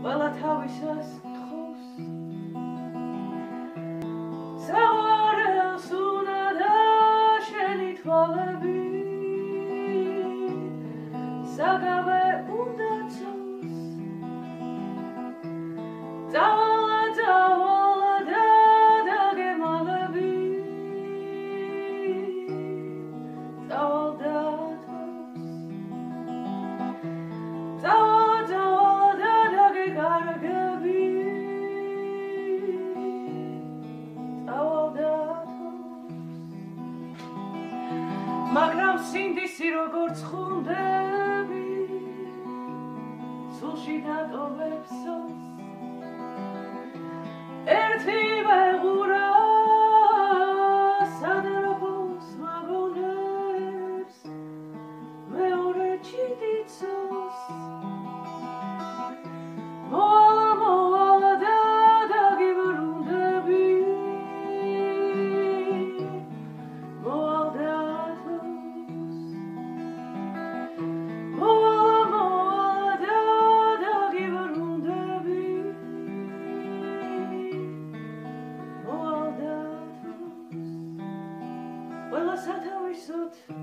ყველა თავისას თხოვს საყვარელს უნადა შენი თვალები საგავე უნდა წოს წავალა და დაგემალები წავალ და მაგრამ სინდისი როგორც ხუნდები სულში დატოვებსოს ერთი ვეღურა სადროხოს მაგონებს მეორე ჩიტიცოს მოვალ და დაგიბრუნდები მოვალ და ყველა სათავისოდ